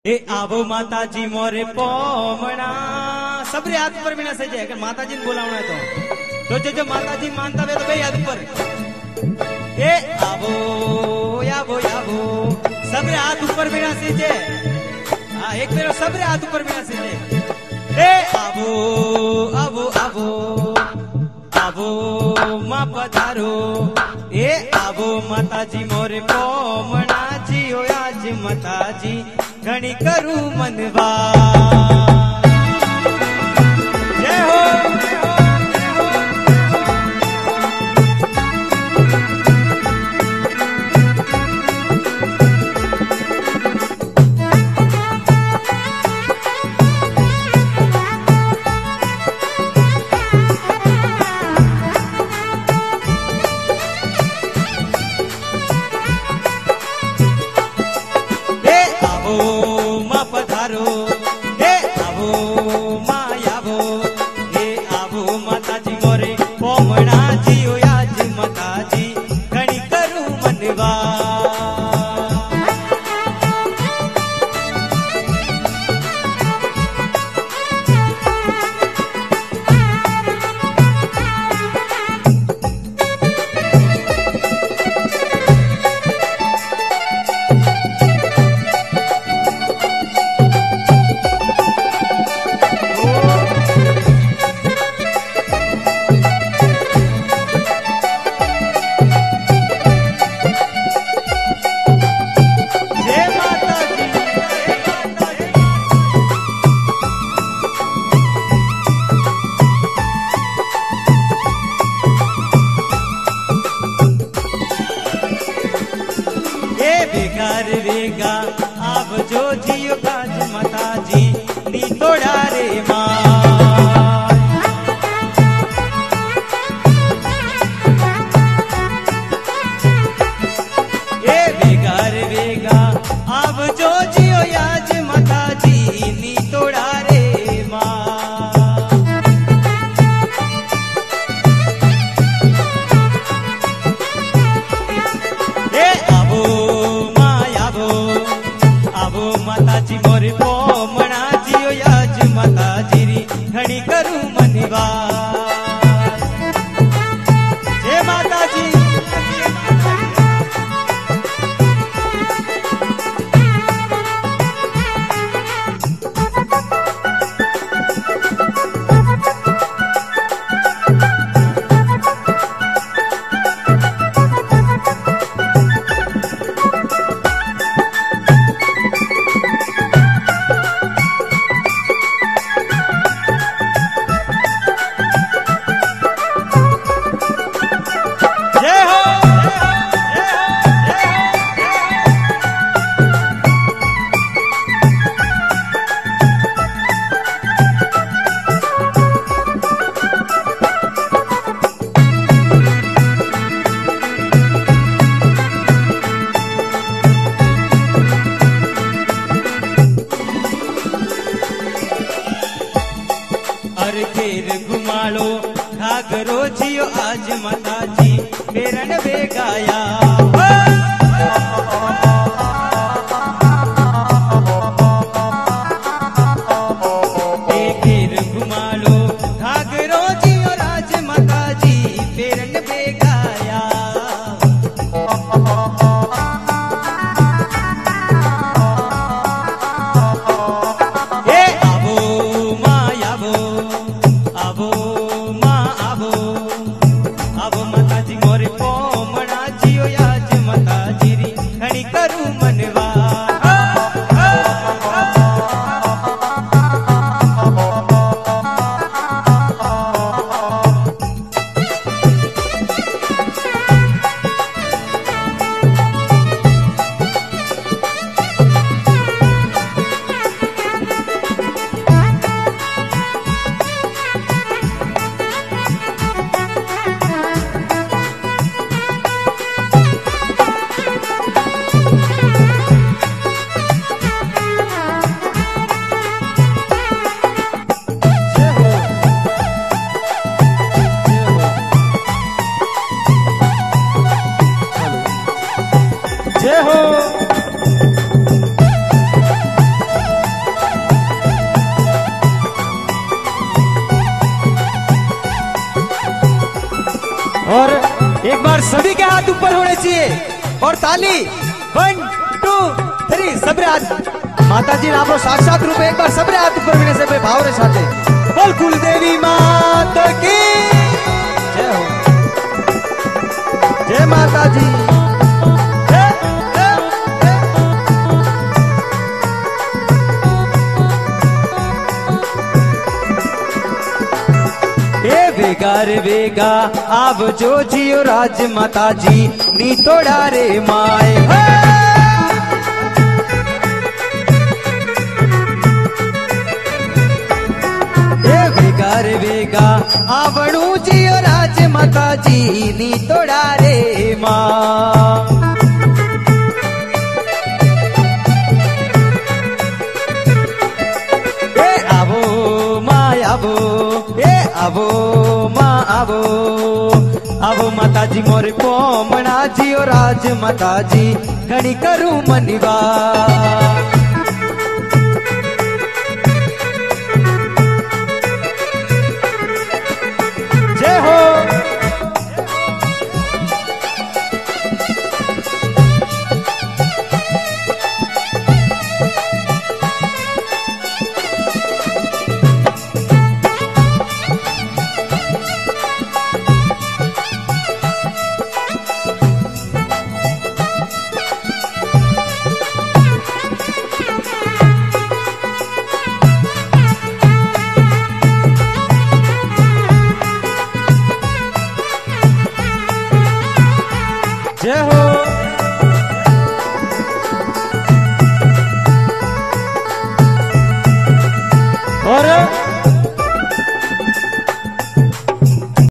ए आवो माता जी मोरे पोमणा सबरे हाथ पर बिना सजे अगर माता जी ने बोलावना है तो जो माता जी मानता वे तो भाई हाथ पर ए आवो यावो यावो सबरे हाथ ऊपर बिना सजे हाँ एक मेरे सबरे हाथ ऊपर बिना सजे ए आवो आवो आवो आवो माँ पधारो ए आवो माता जी मोरे पोमणा जी ओ आज माता जी घणी करू मनवा जय हो वेगा आप जो जियो काज माता जी नी तोड़ा रे माँ ए वेगा रे वेगा आप जो जियो याज माता जी नी तोड़ा रे माँ ए आवो माता जी मोरे पोमणा जी ओ याज माता जी री घणी करू मनवा जय माता जी घेर घुमाड़ो घाघरो जियो आज माता जी पेरन बेगाया घेर घुमाड़ो घाघरो जियो राज माता जी पेरन बेगाया आवो माता जी मोरे पोमणा जियो चाहिए और ताली 1 2 3 सबरे हाथ माता जी ने आपको साक्षात रूप एक बार सबरे हाथ ऊपर मिलने से भाव रे साथे बोल कुल देवी माता की जय हो जय माता जी वेगा रे वेगा आव जो जियो राज माता जी नी तोड़ा रे माए वेगा रे वेगा आवणू जियो राज माता जी नी तोड़ा रे माँ आवो माँ आवो माता जी मोरे पोमणा जियो राज माता जी घड़ी करूं मनिवा जय हो जय हो और